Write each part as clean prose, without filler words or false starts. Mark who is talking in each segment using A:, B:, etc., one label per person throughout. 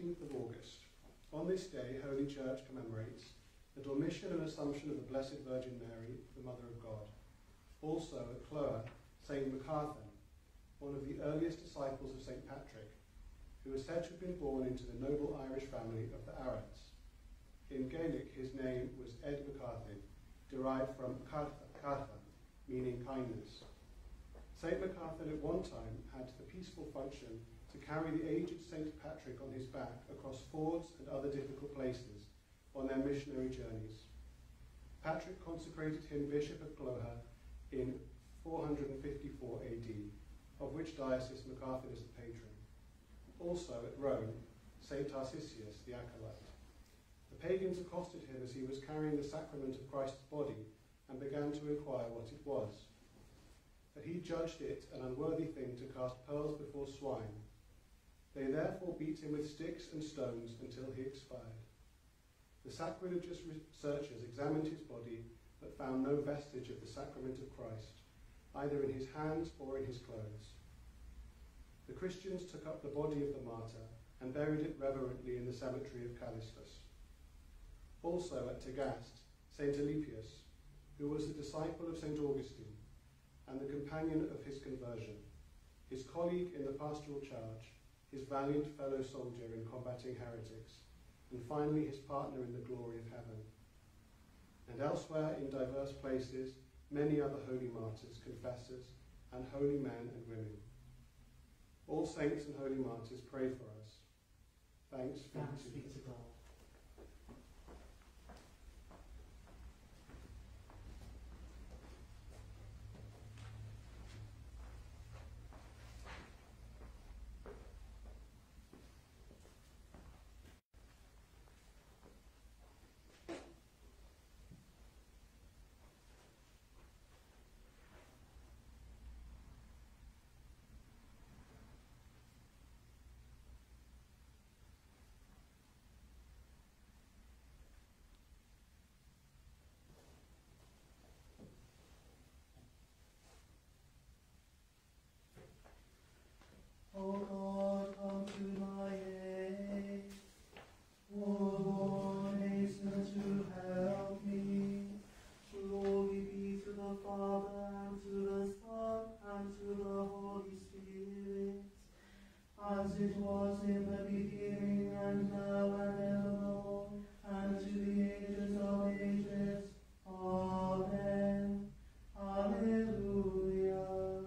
A: 18th of August. On this day, Holy Church commemorates the Dormition and Assumption of the Blessed Virgin Mary, the Mother of God. Also at Cloa, St. Macarthur, one of the earliest disciples of St. Patrick, who is said to have been born into the noble Irish family of the Arats. In Gaelic, his name was Ed MacCarthy, derived from Cartha, meaning kindness. St. MacArthur at one time had the peaceful function to carry the aged St. Patrick on his back across fords and other difficult places on their missionary journeys. Patrick consecrated him Bishop of Cloha in 454 AD, of which diocese MacArthur is the patron. Also at Rome, St. Tarcisius, the acolyte. The pagans accosted him as he was carrying the sacrament of Christ's body and began to inquire what it was. But he judged it an unworthy thing to cast pearls before swine. They therefore beat him with sticks and stones until he expired. The sacrilegious researchers examined his body but found no vestige of the sacrament of Christ, either in his hands or in his clothes. The Christians took up the body of the martyr and buried it reverently in the cemetery of Callistus. Also at Tagaste, St. Alypius, who was a disciple of St. Augustine and the companion of his conversion, his colleague in the pastoral charge, his valiant fellow soldier in combating heretics, and finally his partner in the glory of heaven. And elsewhere in diverse places, many other holy martyrs, confessors, and holy men and women. All saints and holy martyrs, pray for us. Thanks be to God.
B: O God, come to my aid. O Lord, hasten to help me. Glory be to the Father, and to the Son, and to the Holy Spirit, as it was in the beginning, and now, and evermore, and to the ages of ages. Amen. Alleluia.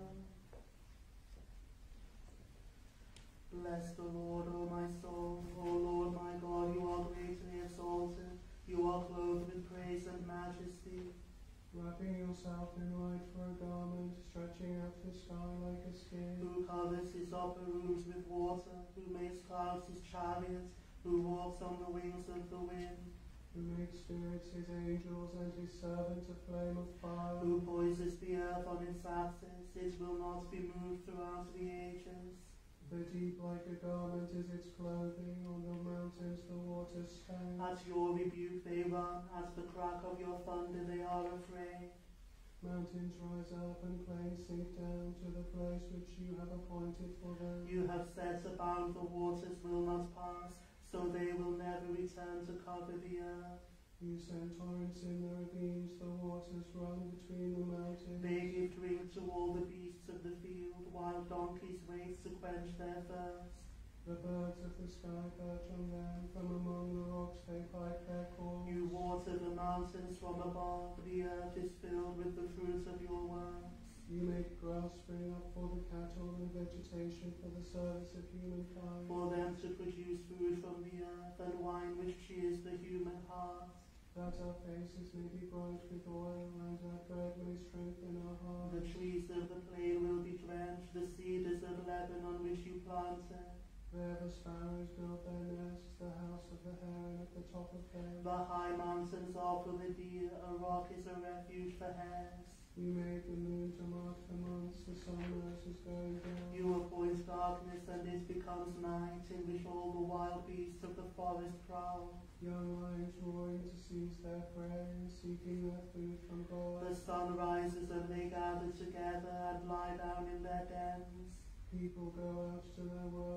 B: Bless the Lord, O my soul. O Lord my God, you are greatly exalted. You are clothed with praise and majesty.
C: Wrapping yourself in light for a garment, stretching out the sky like a skin.
B: Who covers his upper rooms with water, who makes clouds his chariot, who walks on the wings of the wind.
C: Who makes spirits his angels and his servants a flame of fire.
B: Who poises the earth on its axis, it will not be moved throughout the ages.
C: The deep like a garment is its clothing, on the mountains the waters stand.
B: At your rebuke they run, at the crack of your thunder they are afraid.
C: Mountains rise up and plains sink down to the place which you have appointed for them.
B: You have set a bound the waters will not pass, so they will never return to cover the earth.
C: You send torrents in the ravines, the waters run between the mountains.
B: They give drink to all the beasts of the field, while donkeys wait to quench their thirst.
C: The birds of the sky perch on them, from among the rocks they pipe their calls.
B: You water the mountains from above, the earth is filled with the fruit of your works.
C: You make grass spring up for the cattle and vegetation for the service of humankind.
B: For them to produce food from the earth, and wine which cheers the human heart.
C: That our faces may be bright with oil, and our bread may strengthen our hearts.
B: The trees of the plain will be drenched, the cedars of Lebanon which you planted.
C: There the sparrows build their nests, the house of the heron at the top of them.
B: The high mountains are for the deer, a rock is a refuge for hares.
C: You made the moon to mark the months, the sun rises going down.
B: You appoint darkness, and it becomes night, in which all the wild beasts of the forest prowl.
C: Young lions roaring to seize their prey, seeking their food from God.
B: The sun rises, and they gather together and lie down in their dens.
C: People go out to their work and to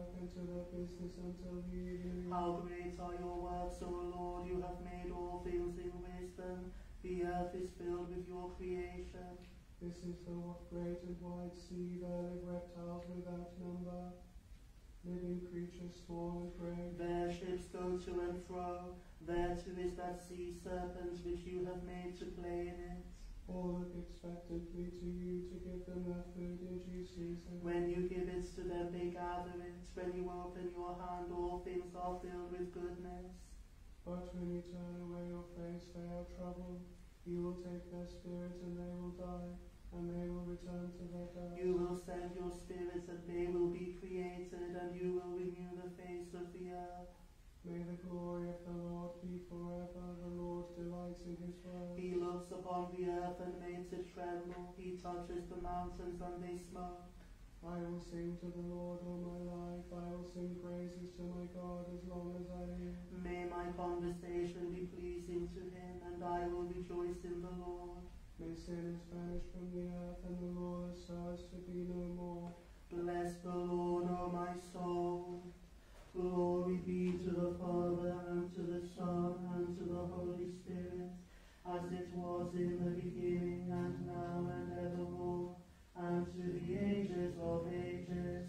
C: their business until the evening.
B: How great are your works, O Lord, you have made all things in wisdom. The earth is filled with your creation.
C: This is the great and wide sea, there live reptiles without number, living creatures small and great.
B: Their ships go to and fro. There too is that sea serpent which you have made to play in it.
C: All look expectantly to you to give them their food in due season.
B: When you give it to them, they gather it. When you open your hand, all things are filled with goodness.
C: But when you turn away your face, they are troubled. You will take their spirit and they will die, and they will return to their dust.
B: You will send your spirit and they will be created, and you will renew the face of the earth.
C: May the glory of the Lord be forever. The Lord delights in his word.
B: He looks upon the earth and makes it tremble. He touches the mountains and they smoke.
C: I will sing to the Lord all my life. I will sing praises to my God as long as I live.
B: May my conversation be pleasing to him, and I will rejoice in the Lord.
C: May sinners vanish from the earth, and the lawless sirs to be no more.
B: Bless the Lord, O my soul. Glory be to the Father, and to the Son, and to the Holy Spirit, as it was in the beginning, and now, and evermore, and to the ages of ages.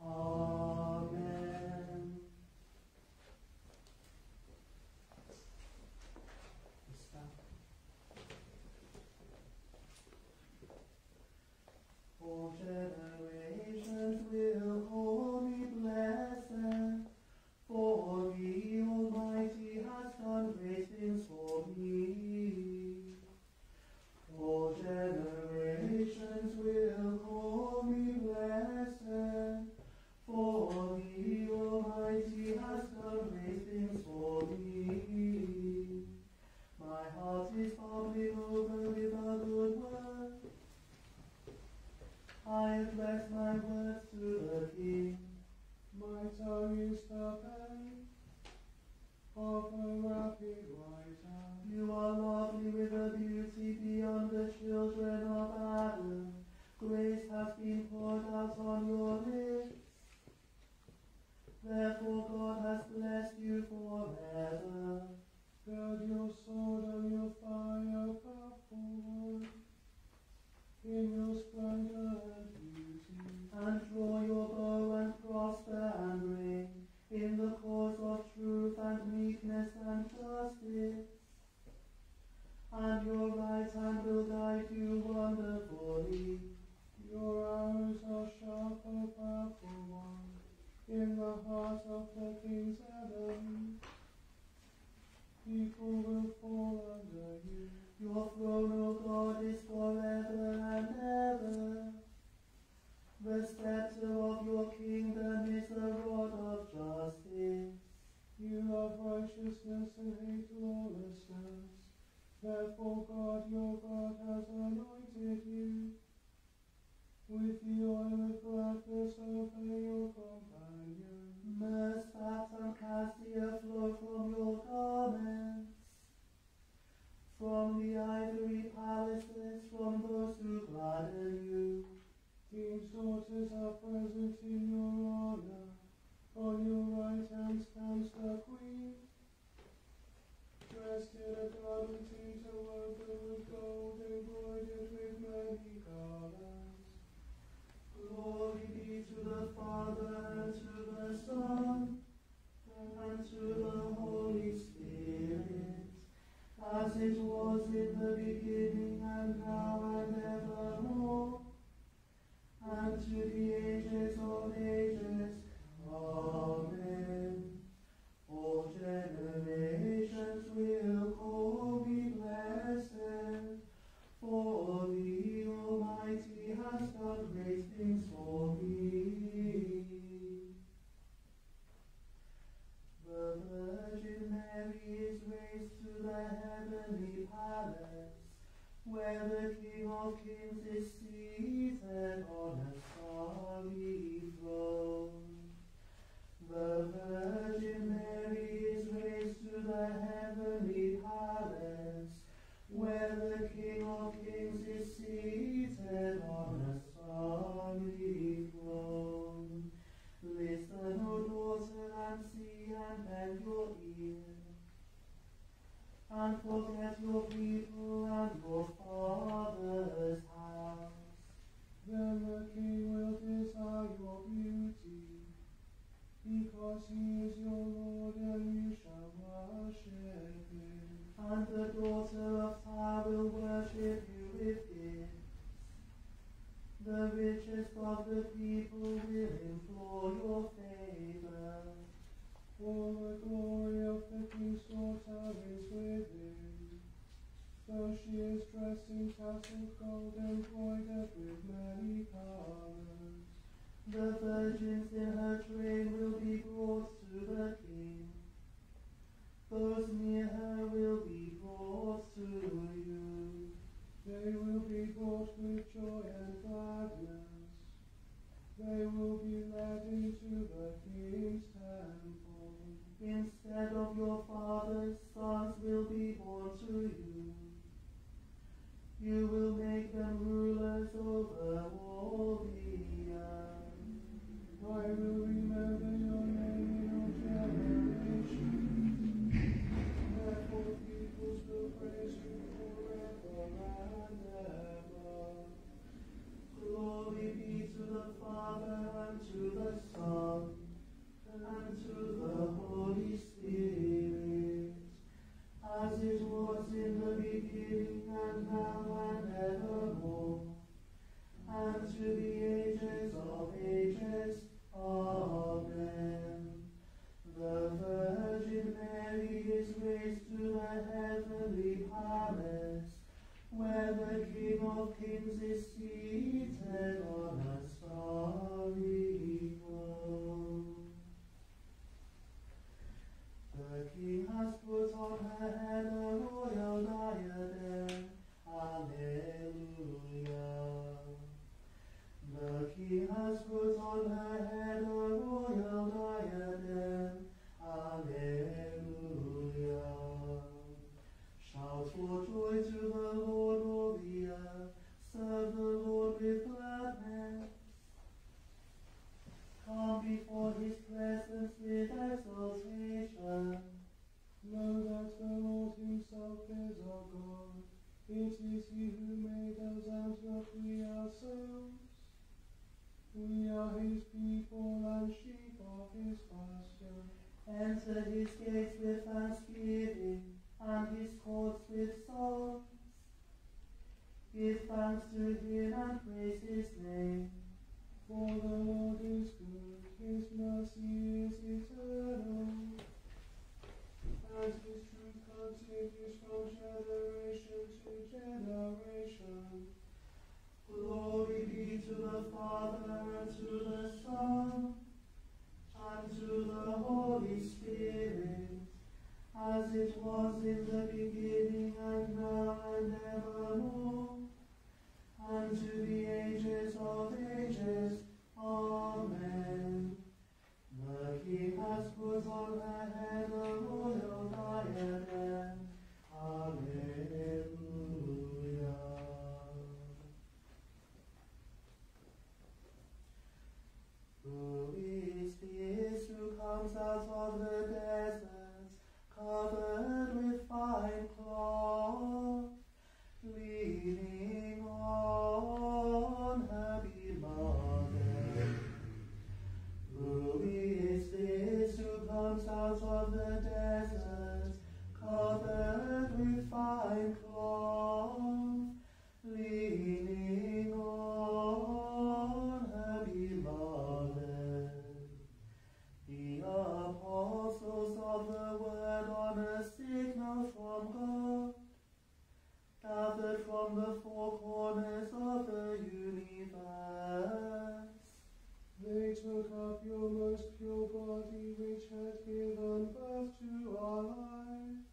B: Amen. All generations will call me blessed, for the Almighty has done great things for me. All generations will call me blessed, for the Almighty has done great things for me. My heart is bubbling over with a good word. I address my words to the King.
C: My tongue is the pen of a rapid writer.
B: You are lovely with a beauty beyond the children of Adam. Grace has been poured out on your lips. Therefore God has blessed you forever.
C: Gird your sword and your fire come forward in your splendor and beauty.
B: And draw your bow and prosper and reign in the cause of truth and meekness and justice. And your right hand will guide you wonderfully.
C: Your arrows are sharp, O powerful one, in the heart of the king's enemy. People will fall under you.
B: Your throne, O God, is forever and ever. The scepter of your kingdom is a rod of justice.
C: You love righteousness and hate lawlessness. Therefore God, your God, has anointed you with the oil of gladness over your companion.
B: Fat and cassia flow from your garments. From the ivory palaces, from those who gladden you.
C: King's daughters are present in your honor. On your right hand stands the queen, dressed in a garment interwoven with gold, embroidered with many colors.
B: Glory be to the Father, and Listen, O daughter, and see, and bend your ear, and forget your people and your father's house.
C: Then the king will desire your beauty, because he is your Lord, and you shall worship him.
B: And the daughter of Tyre will worship you with gifts. The richest of the people will implore your favor.
C: All the glory of the king's daughter is within, though she is dressed in tasseled gold embroidered with many colors.
B: The virgins in her train will be brought to the king. Those near her will be brought to you.
C: They will be brought with joy and gladness. They will be led into the king's temple.
B: Instead of your fathers, sons will be born to you. You will make them rulers over all the earth.
C: I will remember your name in all generations. Therefore peoples will praise you forever and ever.
B: Glory be to the Father, and to the Son, and to the Holy Spirit, as it was in the beginning, and now, and evermore, and to the ages of ages. Amen. The Virgin Mary is raised to the heavenly palace, where the King of Kings is seated on a starry throne. The King has put on her head a royal diadem. Alleluia. The King has put on her head a royal diadem. Alleluia. Shout for joy to the Lord, all the earth. Serve the Lord with gladness. Come before his presence with exaltation.
C: Know that the Lord himself is our God. It is he who made us and not we ourselves. We are his people and sheep of his pasture.
B: Enter his gates with thanksgiving, and his courts with songs. Give thanks to him and praise his name.
C: For the Lord is good, his mercy is eternal, and his truth continues from generation to generation.
B: Glory be to the Father, and to the Son, and to the Holy Spirit, as it was in the beginning, and now, and evermore, and to the ages of ages. Amen. The King has put on her head a royal diadem. Alleluia. Who is this who comes out of the deserts, covered with fine cloth, leaning on her beloved? Who is this who comes out of the deserts, covered with fine cloth, leaning on her beloved? The apostles of the word on a signal from God, gathered from the four corners of the universe.
C: They took up your most pure body, which had given birth to our life,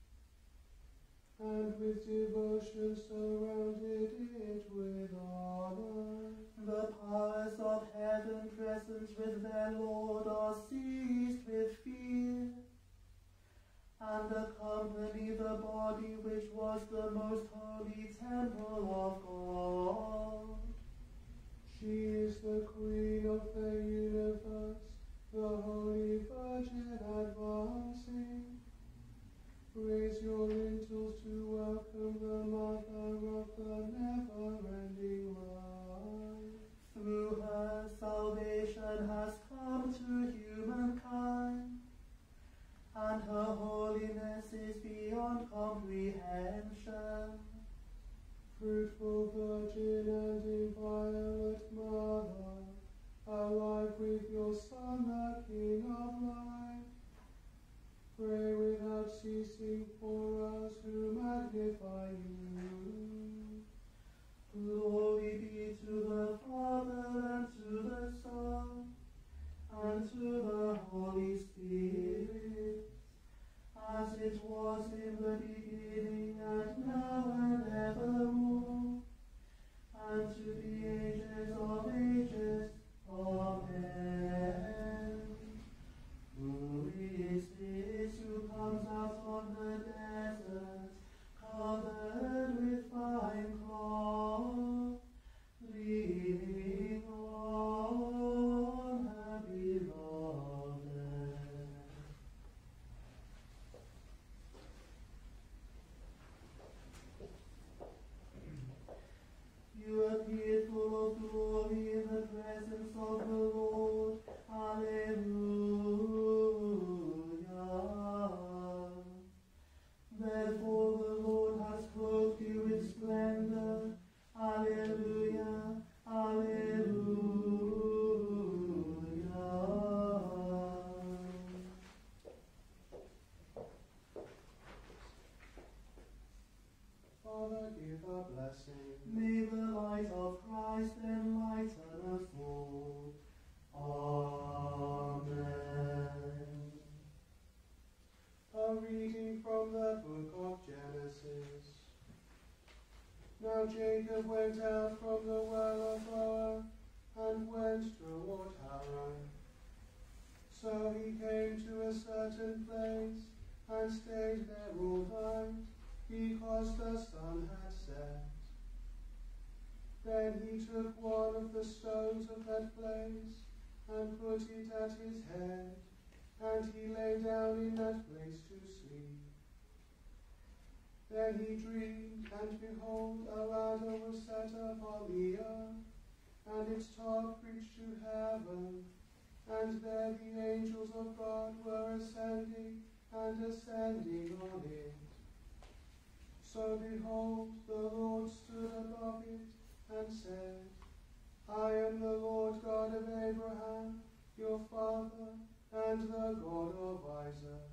C: and with devotion surrounded it with honor.
B: The powers of heaven present with their Lord are seized with fear, and accompany the body which was the most holy temple of God.
C: She is the Queen of the universe, the Holy Virgin advancing. Raise your lintels to welcome the Mother of the never-ending life.
B: Through her, salvation has come to humankind, and her holiness is beyond comprehension.
C: Fruitful Virgin and inviolate Mother, alive with your Son, the King of life, pray without ceasing for us who magnify you.
B: Glory be to the Father, and to the Son, and to the Holy Spirit, as it was in the beginning, and now, and evermore, and to the ages of ages. Amen. Who is this who comes out of the desert, covered with fine cloth, leaning on her beloved? You appeared full of glory in the presence of the Lord. Alleluia. Therefore the Lord has clothed you with splendor. Alleluia. Alleluia.
C: Father, give a blessing.
B: May the light of Christ enlighten us all. Amen.
C: A reading from the book of Genesis. Now Jacob went out from the well of Boaz and went toward Haran. So he came to a certain place and stayed there all night, because the sun had set. Then he took one of the stones of that place and put it at his head, and he lay down in that place to sleep. Then he dreamed, and behold, a ladder was set upon the earth, and its top reached to heaven, and there the angels of God were ascending and ascending on it. So behold, the Lord stood above it and said, I am the Lord God of Abraham, your father, and the God of Isaac.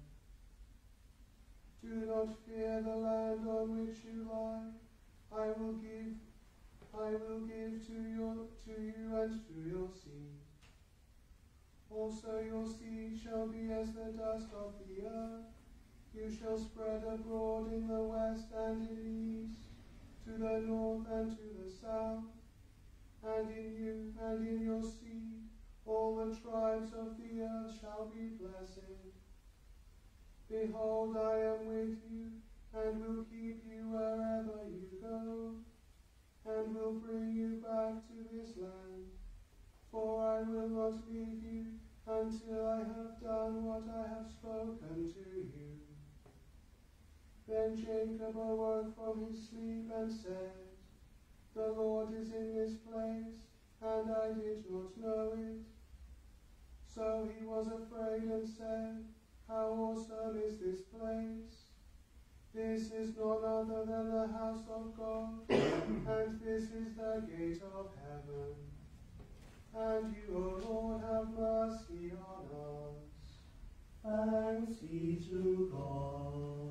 C: Do not fear the land on which you lie. I will give to you and to your seed. Also your seed shall be as the dust of the earth. You shall spread abroad in the west and in the east, to the north and to the south. And in you and in your seed all the tribes of the earth shall be blessed. Behold, I am with you, and will keep you wherever you go, and will bring you back to this land. For I will not leave you until I have done what I have spoken to you. Then Jacob awoke from his sleep and said, The Lord is in this place, and I did not know it. So he was afraid and said, How awesome is this place! This is none other than the house of God, and this is the gate of heaven. And you, O Lord, have mercy on us.
B: Thanks be to God.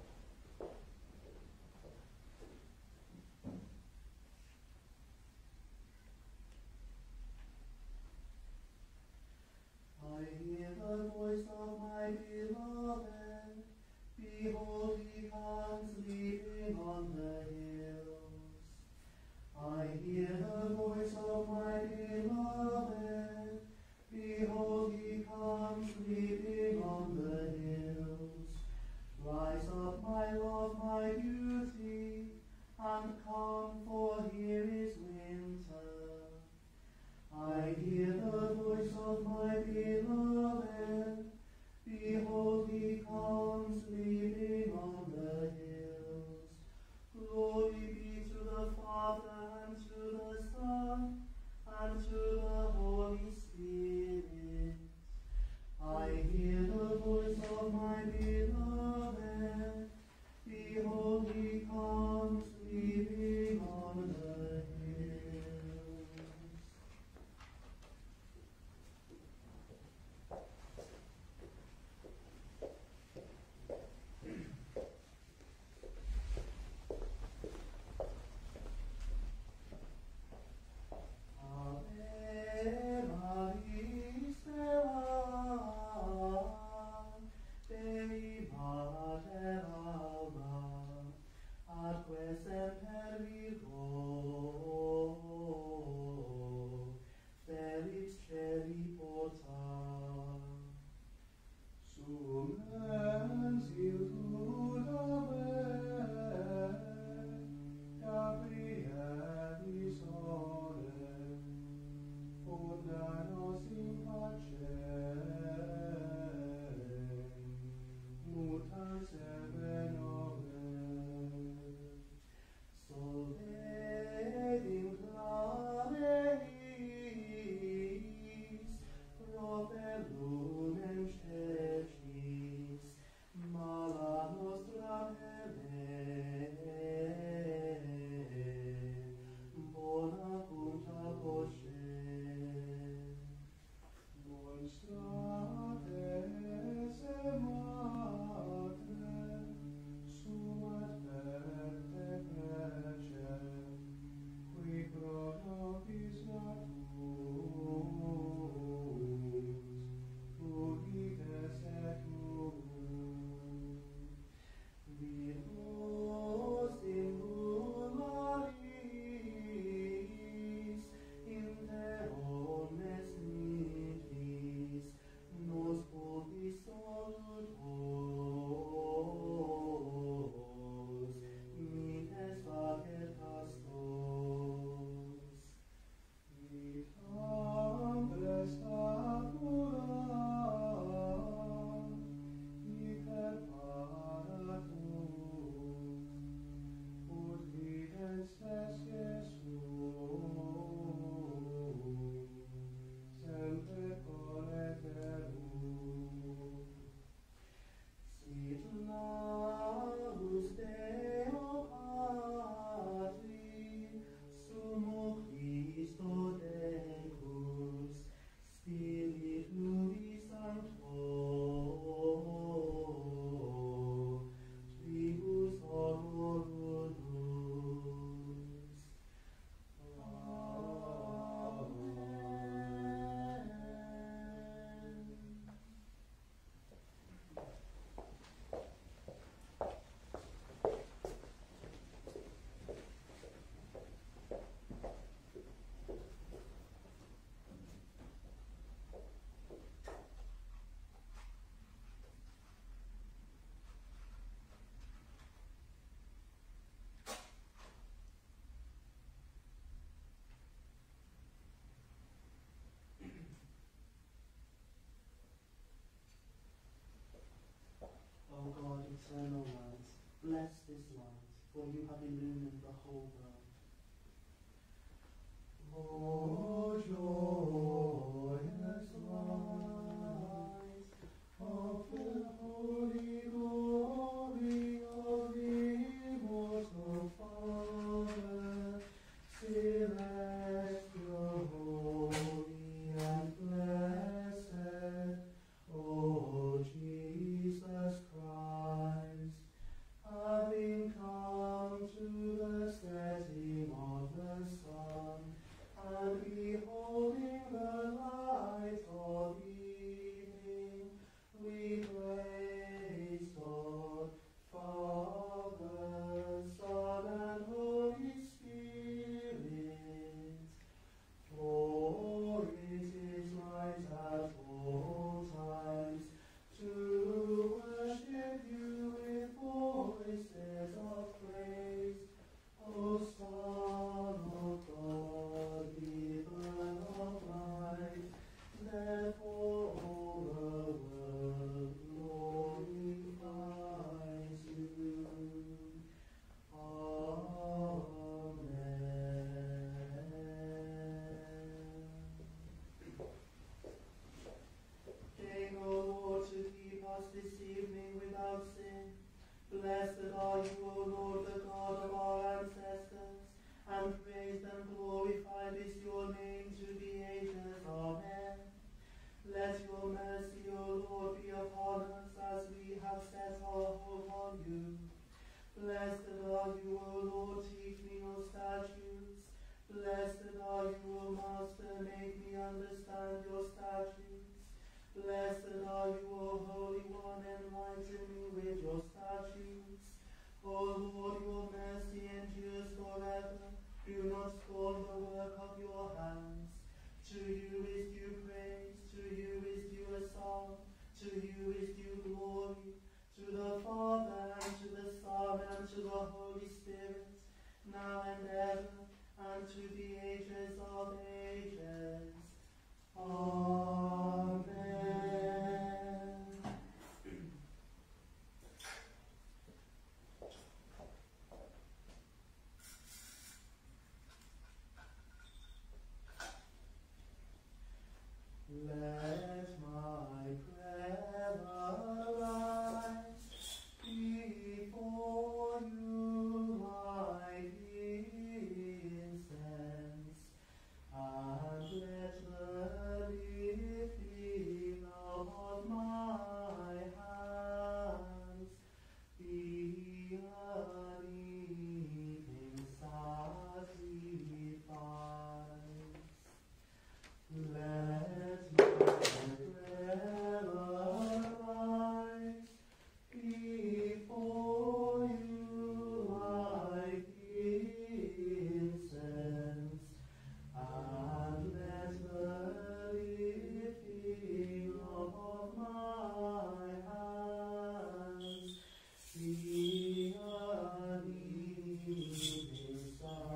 B: I hear the voice of my beloved. Behold, he comes leaping on the hills. I hear the voice of my beloved. Behold, he comes leaping on the hills. Rise up, my love, my beauty, and come, for here is winter. I hear the voice of my beloved. Behold, he comes leaping on the hills. Glory be to the Father, and to the Son, and to the Holy Spirit. I hear the voice of my beloved. Behold, he comes leaping on the hills. O God, eternal light, bless this light, for you have illumined the whole world. O joyous light of the holy glory of the immortal Father, celestial, holy, and blessed, O Jesus Christ, having come to the setting of the sun, and beholding the light Blessed are you, O Lord, teach me your statutes. Blessed are you, O Master, make me understand your statutes. Blessed are you, O Holy One, enlighten me with your statutes. O Lord, your mercy endures forever. Do not scorn the work of your hands. To you is due praise, to you is due a song, to you is due glory, to the Father, and to the Son, and to the Holy Spirit, now and ever, and to the ages of ages. Amen. Let my prayer arise before you like incense, and let the lifting of my hands be an evening sacrifice. Let my prayer arise before you like incense, and let the lifting of my hands be an evening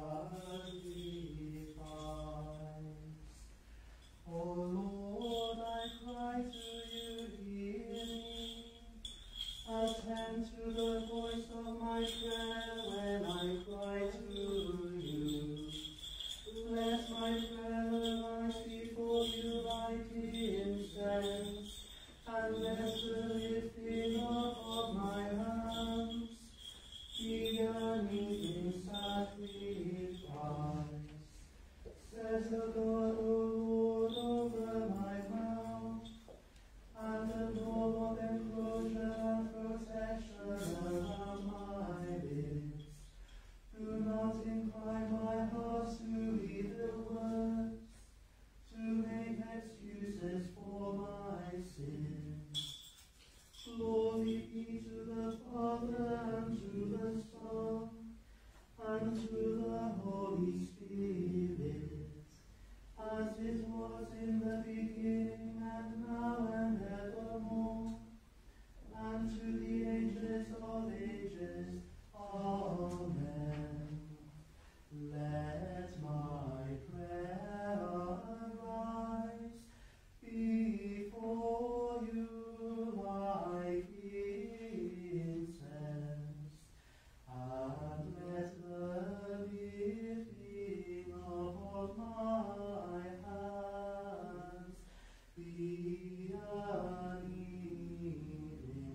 B: sacrifice. O Lord, I cry to you, hear me. Attend to the voice of my prayer when I cry to you. Let my prayer arise before you like incense, and let the lifting up of my hands be an evening sacrifice. Says the God, O Lord, over my mouth, and the door of enclosure and protection around my lips. Do not incline my heart to evil words, to make excuses for my sins. Glory be to the Father, and to the Son, and to the Holy Spirit, as it was in the beginning, and now, and evermore, and to the ages of ages. Amen. Let my prayer arise before you like incense, and let the lifting of my hands be an evening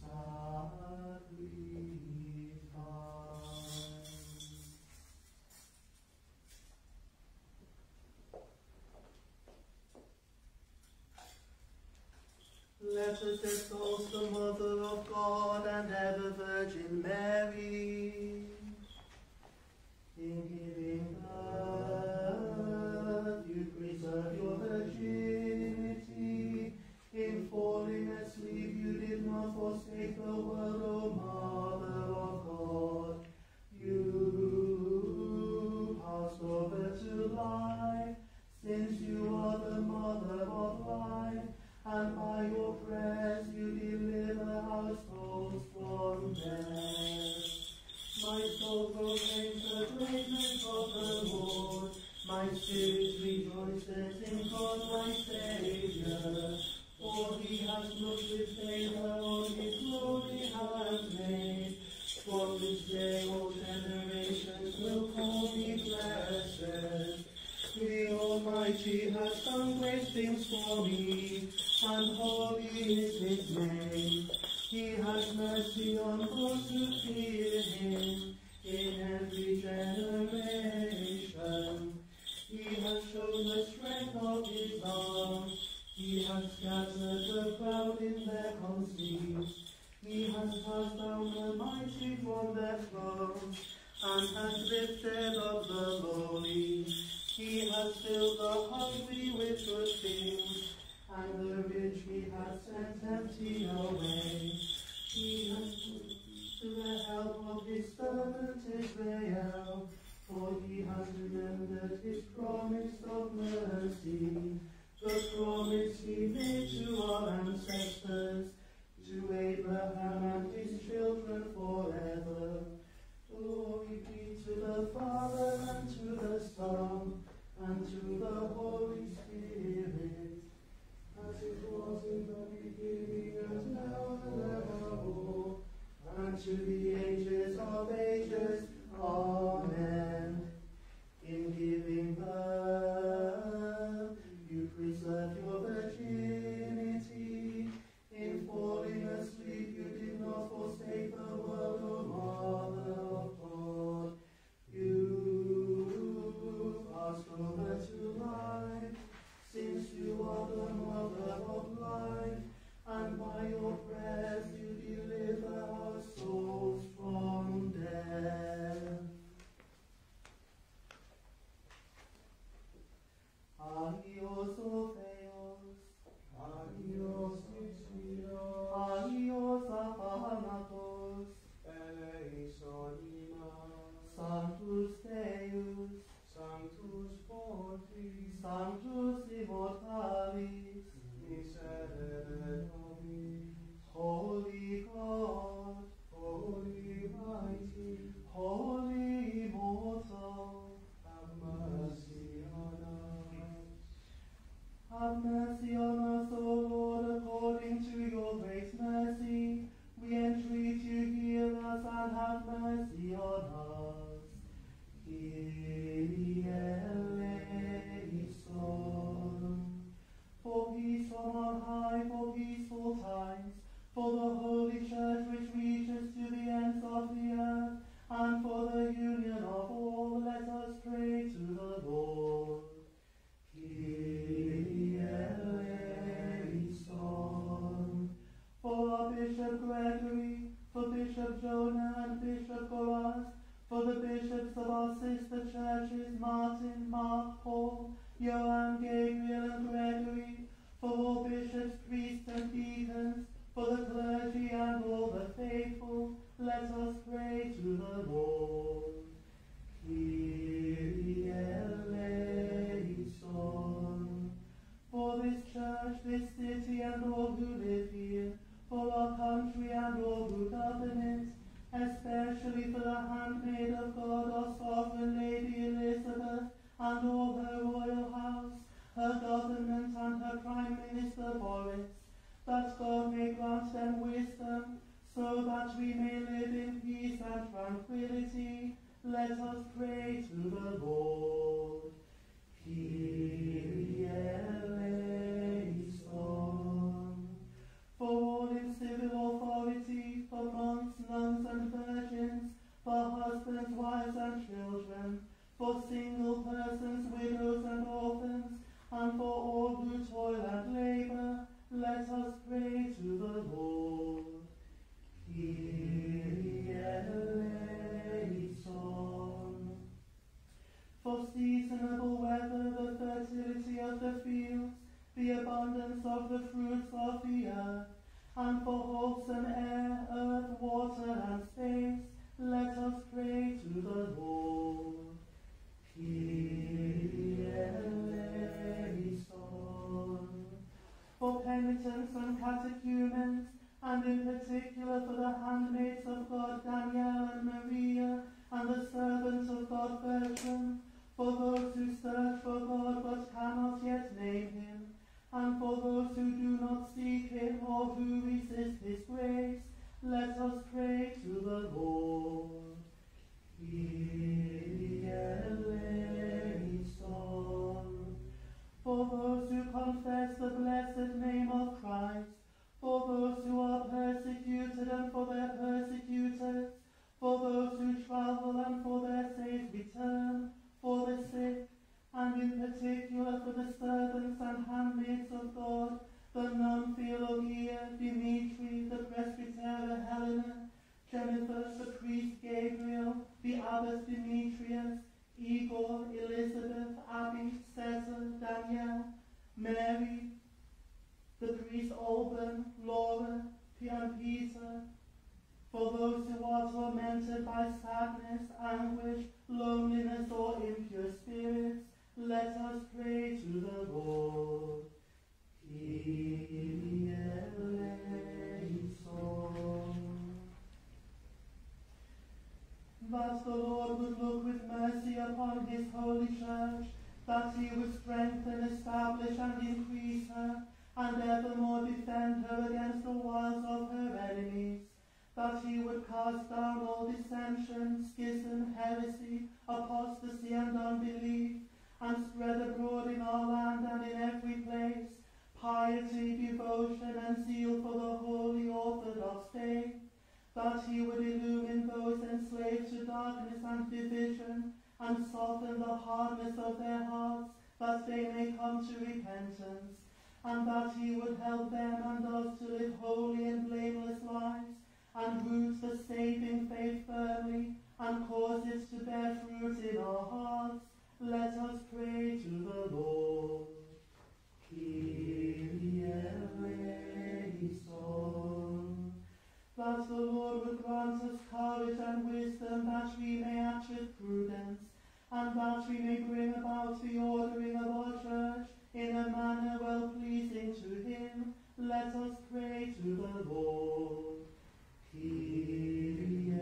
B: sacrifice. Let us exalt the Mother of God and ever Virgin Mary. In giving birth, you preserve your virginity. In falling asleep, you did not forsake the world, O Mother of God. You passed over to life, since you are the Mother of life, and by your prayers you deliver households from death. My soul proclaims the greatness of the Lord. My spirit rejoices in God my Saviour, for he has looked with favour on his glory handmaid. From this day all generations will call me blessed. The Almighty has done great things for me, and holy is his name. He has mercy on those who fear him in every generation. He has shown the strength of his arm. He has scattered the proud in their conceits. He has cast down the mighty from their thrones, and has lifted up the lowly. He has filled the hungry with good things, and the rich he has sent empty away. He has put to the help of his servant Israel, for he has remembered his promise of mercy, the promise he made to our ancestors, to Abraham and his children forever. Glory be to the Father, and to the Son, and to the Holy Spirit,
C: as it was in the beginning, and now and evermore,
B: and to the ages of ages. Amen. In giving birth, you preserve your virginity. In falling asleep, you did not forsake the world, O Mother of God. You passed over to life, since you are the Mother of life, and by your prayers you deliver our souls from death. Agios o Theos,
C: Agios Ispiros,
B: Agios Aphanatos,
C: eleison imas,
B: Sanctus Deus,
C: Sanctus Fortis,
B: Sanctus Immortalis,
C: miserere nobis,
B: Holy God,
C: Holy Mighty,
B: Holy Immortal,
C: have mercy on us.
B: have mercy on us, O Lord, according to your great mercy. We entreat you, hear us, and have mercy on us. Kyrie eleison. For peace from on high, for peaceful times, for the Holy Church which reaches to the ends of the earth, and for the union of all, let us pray to the Lord. Kyrie eleison. For our Bishop Gregory, for Bishop Jonah and Bishop Goraz, for the bishops of our sister churches, Martin, Mark, Paul, Johann, Gabriel and Gregory, for all bishops, priests and deacons, for the clergy and all the faithful, let us pray to the Lord. Kyrie eleison. For this church, this city, and all who live here, for our country and all who govern it, especially for the handmaid of God, our sovereign Lady Elizabeth, and all her royal house, her government and her Prime Minister Boris, that God may grant them wisdom, so that we may live in peace and tranquility. Let us pray to the Lord. Kyrie eleison. For all in civil authority, for monks, nuns and virgins, for husbands, wives and children, for single persons, widows and orphans, and for all who toil and labor, let us pray to the Lord. Kyrie eleison. For seasonable weather, the fertility of the fields, the abundance of the fruits of the earth, and for wholesome air, earth, water, and space, let us pray to the Lord. Kyrie eleison. For penitents and catechumens, and in particular for the handmaids of God Danielle and Maria, and the servants of God Bertram, for those who search for God but cannot yet name him, and for those who do not seek him or who resist his grace, let us pray to the Lord. Kyrie eleison. For those who confess the blessed name of Christ, for those who are persecuted and for their persecutors, for those who travel and for their safe return, for the sick, and in particular for the servants and handmaids of God, the nun Theologia, Dimitri, the presbyter Stephen, Laura, and Peter, for those who are tormented by sadness, anguish, loneliness, or impure spirits, let us pray to the Lord. Kyrie eleison. That the Lord would look with mercy upon his holy church, that he would strengthen, establish, and increase her, and evermore defend her against the wiles of her enemies, that he would cast down all dissension, schism, heresy, apostasy, and unbelief, and spread abroad in our land and in every place piety, devotion, and zeal for the holy Orthodox faith, that he would illumine those enslaved to darkness and division, and soften the hardness of their hearts, that they may come to repentance, and that he would help them and us to live holy and blameless lives, and root the saving faith firmly, and cause it to bear fruit in our hearts. Let us pray to the Lord. Kyrie eleison. That the Lord would grant us courage and wisdom, that we may act with prudence, and that we may bring about the ordering of our church in a manner well pleasing to him. Let us pray to the Lord. Kyrie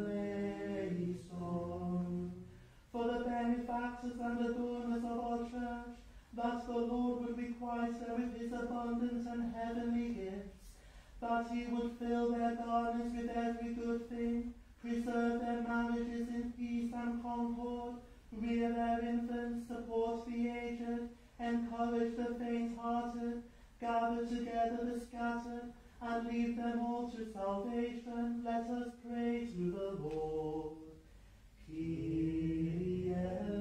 B: eleison. For the benefactors and adorners of our church, that the Lord would requite her with his abundant and heavenly gifts, that he would fill their gardens with every good thing, preserve their marriages in peace and concord, rear their infants, support the aged, encourage the faint-hearted, gather together the scattered, and lead them all to salvation. Let us pray to the Lord. Kyrie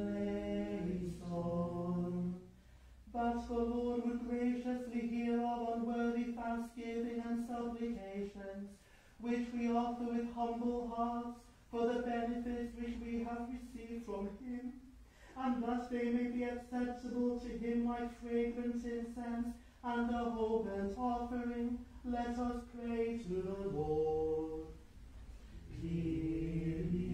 B: eleison. That the Lord would graciously hear our unworthy thanksgiving and supplications, which we offer with humble hearts for the benefits which we have received from him, and that they may be acceptable to him like fragrant incense and a whole burnt offering. Let us pray to the Lord. Kyrie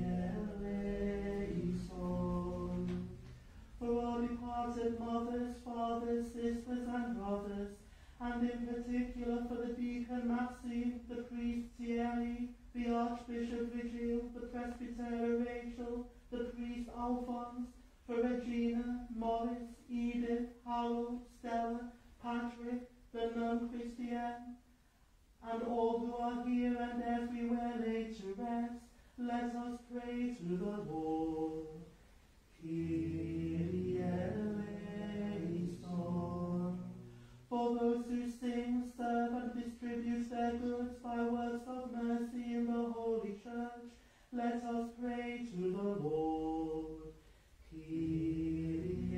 B: eleison. For our departed mothers, fathers, sisters, and brothers, and in particular for the deacon Maxime, the priest Thierry, the archbishop Vigil, the presbyter Rachel, the priest Alphonse, for Regina, Morris, Edith, Harold, Stella, Patrick, the nun Christiane, and all who are here and everywhere laid to rest, let us pray to the Lord. Kyrie eleison. For those who sing, serve, and distribute their goods by works of mercy in the Holy Church, let us pray to the Lord. Kyrie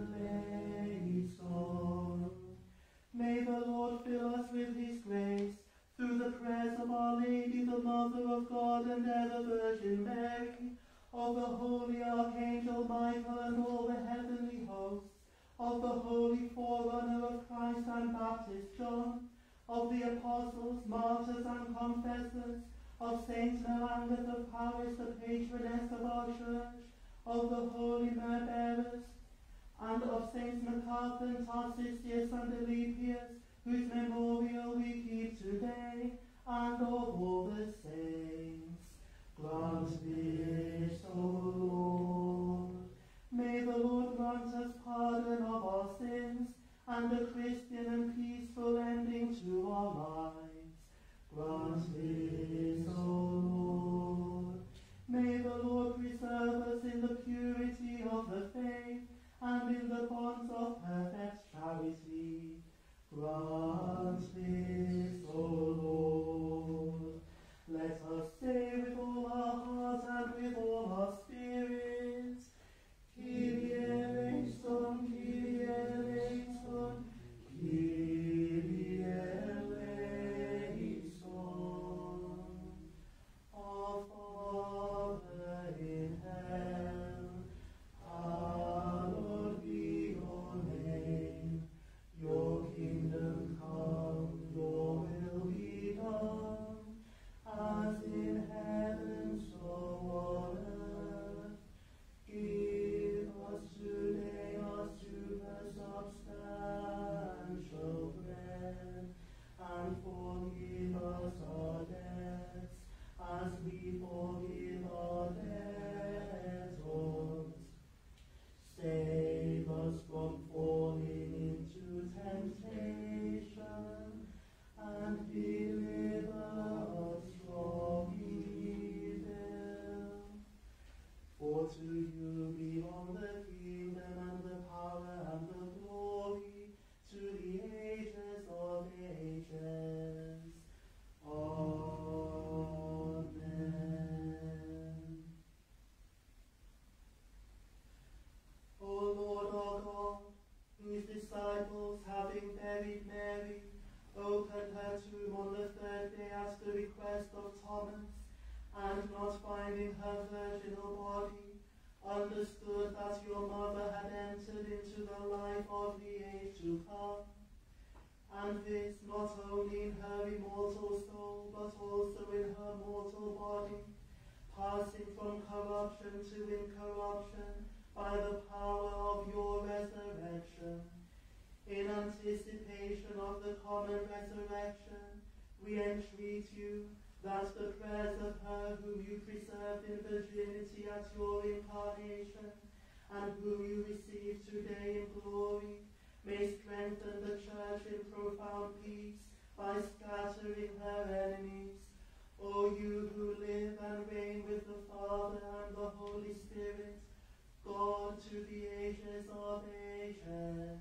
B: eleison. May the Lord fill us with his grace, through the prayers of Our Lady, the Mother of God and ever Virgin Mary, of the holy Archangel Michael and all the heavenly hosts, of the holy forerunner of Christ and Baptist John, of the apostles, martyrs, and confessors, of Saint Melangell of Paris, the patroness of our church, of the holy myrrh-bearers, and of Saints Macarthur, Tarcisius, and Alypius, whose memorial we keep today, and of all the saints. Grant this, O Lord. May the Lord grant us pardon of our sins, and a Christian and peaceful ending to our lives. Grant this, O Lord. May the Lord preserve us in the purity of the faith, and in the bonds of perfect charity. Grant this, O Lord. Let us say with all our heart and with all our spirit, Kyrie eleison, Kyrie eleison, Kyrie eleison. us our debts, as we forgive our debtors. Save us from falling into temptation, and deliver us from evil. For to you belong the kingdom and the power and the glory to the ages of ages. Amen. O Lord our God, whose disciples, having buried Mary, opened her tomb on the third day at the request of Thomas, and not finding her virginal body, understood that your mother had entered into the life of the age to come, and this not only in her immortal soul, but also in her mortal body, passing from corruption to incorruption by the power of your resurrection. In anticipation of the common resurrection, we entreat you that the prayers of her whom you preserved in virginity at your incarnation, and whom you receive today in glory, may strengthen the Church in profound peace by scattering her enemies. O you who live and reign with the Father and the Holy Spirit, God to the ages of ages.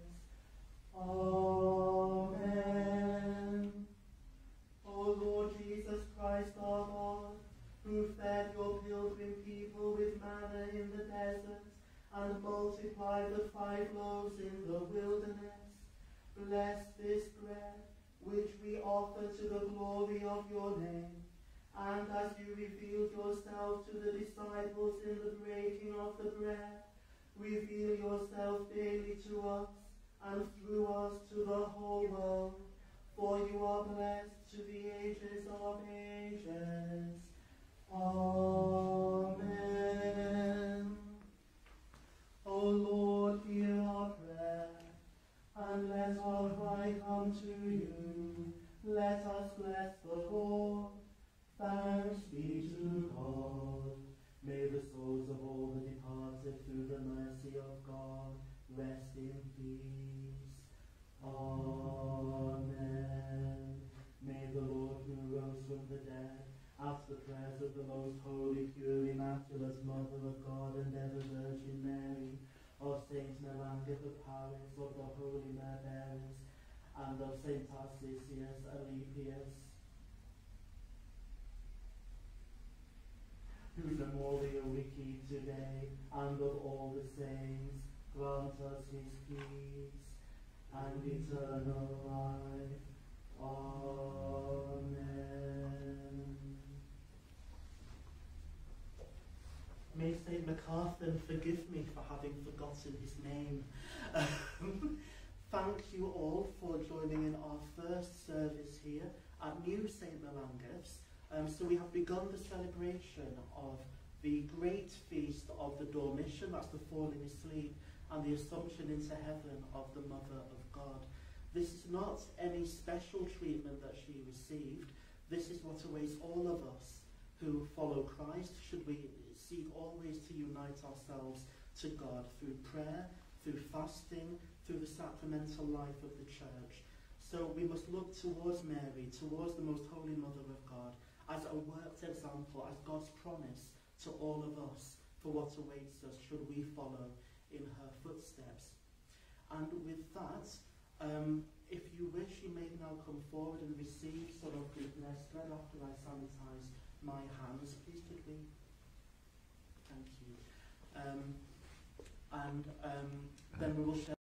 B: Amen. O Lord Jesus Christ our God, who fed your pilgrim people with manna in the desert and multiplied the 5 loaves in the wilderness, bless this bread which we offer to the glory of your name, and as you revealed yourself to the disciples in the breaking of the bread, reveal yourself daily to us and through us to the whole world, for you are blessed to the ages of ages. Amen. O Lord, hear our prayer, and let our cry come to you. Let us bless the Lord. Thanks be to God. May the souls of all the departed through the mercy of God rest in peace. Amen. May the Lord who rose from the dead, at the prayers of the most holy, pure, immaculate Mother of God and ever Virgin Mary, of Saint Melangell of Paris, of the Holy Mare Bearers, and of Saint Tarcisius Alypius, whose memorial we keep today, and of all the saints, grant us his peace and eternal life. Amen. May St. MacArthur forgive me for having forgotten his name. Thank you all for joining in our first service here at New St. Melangell's. So we have begun the celebration of the great feast of the Dormition, that's the falling asleep, and the Assumption into heaven of the Mother of God. This is not any special treatment that she received. This is what awaits all of us who follow Christ, should we seek always to unite ourselves to God through prayer, through fasting, through the sacramental life of the Church. So we must look towards Mary, towards the Most Holy Mother of God, as a worked example, as God's promise to all of us for what awaits us should we follow in her footsteps. And with that, if you wish, you may now come forward and receive some of the blessed bread after I sanitize my hands. Please could we? Thank you. Then we will share